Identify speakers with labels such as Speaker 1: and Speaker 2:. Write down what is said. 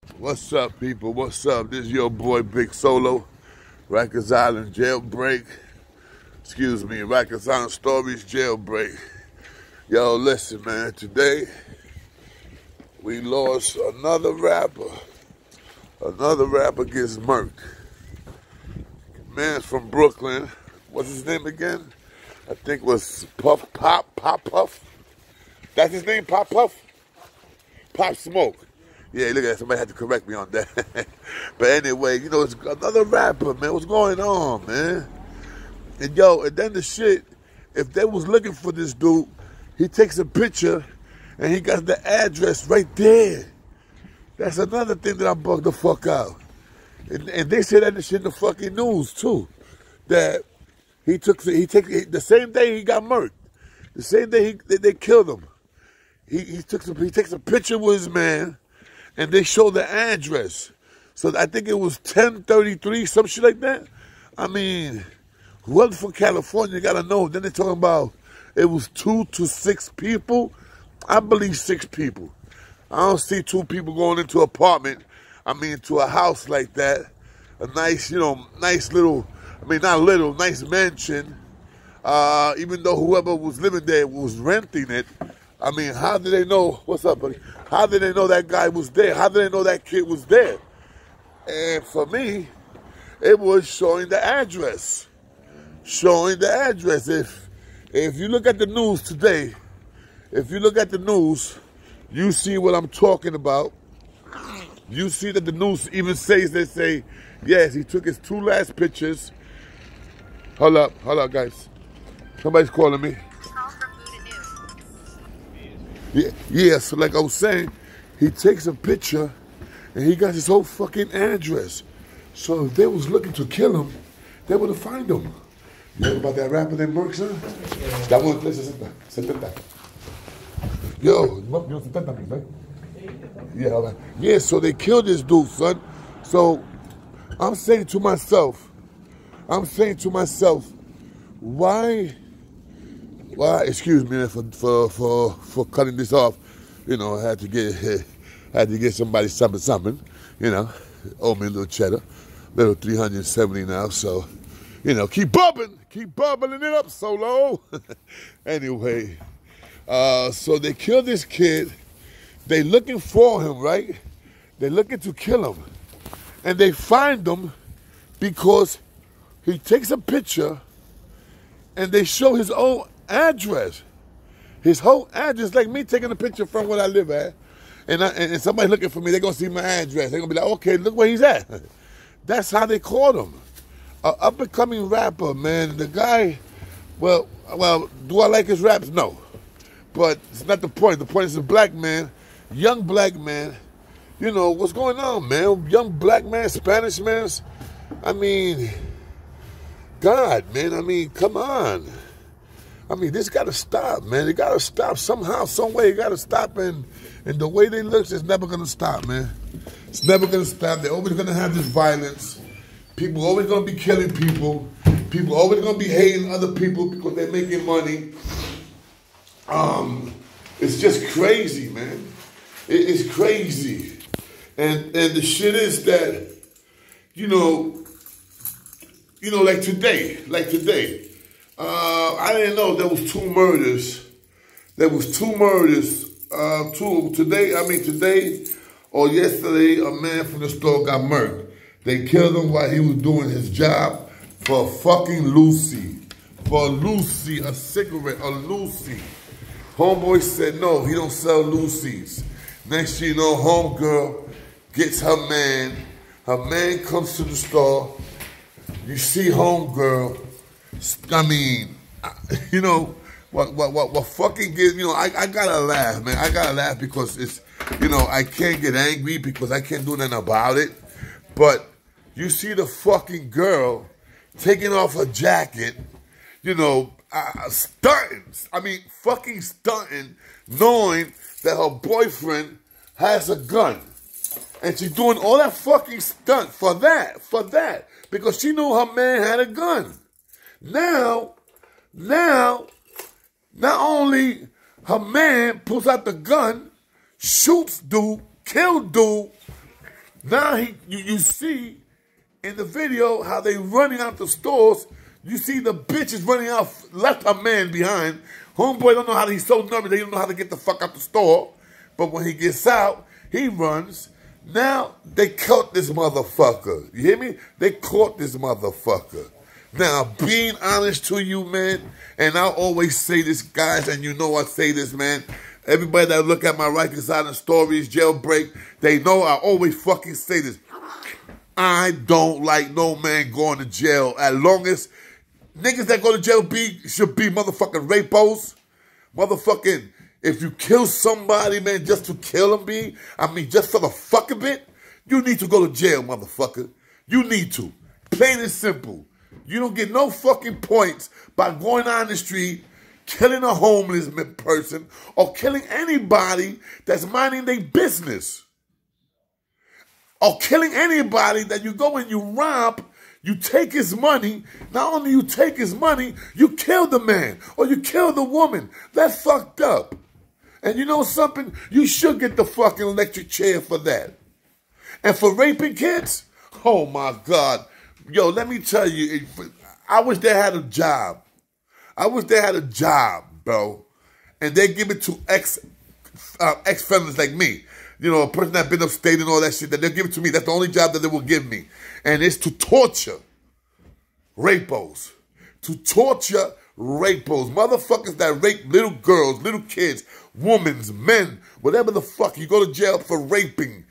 Speaker 1: What's up, people? What's up? This is your boy Big Solo, Rikers Island Jailbreak. Excuse me, Rikers Island Stories Jailbreak. Yo, listen, man. Today, we lost another rapper. Another rapper gets murked. Man's from Brooklyn. What's his name again? I think it was Pop Puff. That's his name, Pop Puff? Pop Smoke. Yeah, look at that. Somebody had to correct me on that. But anyway, you know, it's another rapper, man. What's going on, man? And yo, and then the shit, if they was looking for this dude, he takes a picture and he got the address right there. That's another thing that I bugged the fuck out. And they said that the shit in the fucking news too. That he takes the same day he got murked, the same day they killed him. He takes a picture with his man, and they show the address. So I think it was 1033, some shit like that. I mean, whoever from California gotta know. Then they're talking about it was 2 to 6 people. I believe 6 people. I don't see 2 people going into an apartment. I mean, to a house like that. A nice, you know, nice little, I mean, not little, nice mansion. Even though whoever was living there was renting it. I mean, how did they know? What's up, buddy? How did they know that guy was there? How did they know that kid was there? And for me, it was showing the address. Showing the address. If you look at the news today, if you look at the news, you see what I'm talking about. You see that the news even says, they say, yes, he took his 2 last pictures. Hold up, guys. Somebody's calling me. Yeah, so like I was saying, he takes a picture and he got his whole fucking address. So if they was looking to kill him, they would have found him. You heard about that rapper named Merck, son? That one, listen, 70. Yo, you 70, right? Yeah, all right. Yeah, so they killed this dude, son. So I'm saying to myself, why, excuse me for cutting this off. You know, I had to get somebody something, you know. Owe me a little cheddar, little 370 now, so, you know, keep bubbling it up, Solo. Anyway, so they killed this kid. They looking for him, right? They looking to kill him. And they find him because he takes a picture and they show his own address. His whole address, like me taking a picture from where I live at, and somebody looking for me, they're going to see my address. They're going to be like, okay, look where he's at. That's how they caught him. An up-and-coming rapper, man. The guy, well, do I like his raps? No. But it's not the point. The point is a black man, young black man. You know, what's going on, man? Young black man, Spanish man. I mean, God, man. I mean, come on. I mean, this got to stop, man. It got to stop somehow, some way. It got to stop, and the way they look, it's never going to stop, man. It's never going to stop. They're always going to have this violence. People always going to be killing people. People always going to be hating other people because they're making money. It's just crazy, man. It's crazy. And the shit is that, you know, like today, I didn't know there was 2 murders. There was 2 murders. Today or yesterday, a man from the store got murdered. They killed him while he was doing his job for fucking Lucy. For Lucy, a cigarette, a Lucy. Homeboy said no, he don't sell Lucy's. Next thing you know, homegirl gets her man. Her man comes to the store. You see homegirl. I mean, you know, what fucking gives, you know, I gotta laugh, man. I gotta laugh because it's, you know, I can't get angry because I can't do nothing about it. But you see the fucking girl taking off her jacket, you know, stunting. I mean, fucking stunting, knowing that her boyfriend has a gun. And she's doing all that fucking stunt for that. Because she knew her man had a gun. Now, not only her man pulls out the gun, shoots dude, kill dude, Now you see in the video how they running out the stores. You see the bitches running out, left a man behind. Homeboy don't know how he's so nervous. They don't know how to get the fuck out the store. But when he gets out, he runs. Now they caught this motherfucker. You hear me? They caught this motherfucker. Now, being honest to you, man, and I always say this, guys, and you know I say this, man. Everybody that look at my Right to Silence stories, Jailbreak, they know I always fucking say this. I don't like no man going to jail. As long as niggas that go to jail should be motherfucking rapos. Motherfucking, if you kill somebody, man, just to kill them, just for the fuck of it, you need to go to jail, motherfucker. You need to. Plain and simple. You don't get no fucking points by going on the street, killing a homeless person, or killing anybody that's minding their business. Or killing anybody that you go and you rob, you take his money. Not only you take his money, you kill the man or you kill the woman. That's fucked up. And you know something? You should get the fucking electric chair for that. And for raping kids, oh my God. Yo, let me tell you, I wish they had a job. I wish they had a job, bro. And they give it to ex-felons like me. You know, a person that's been upstate and all that shit, that they'll give it to me. That's the only job that they will give me. And it's to torture rapos. To torture rapos. Motherfuckers that rape little girls, little kids, women, men, whatever the fuck. You go to jail for raping.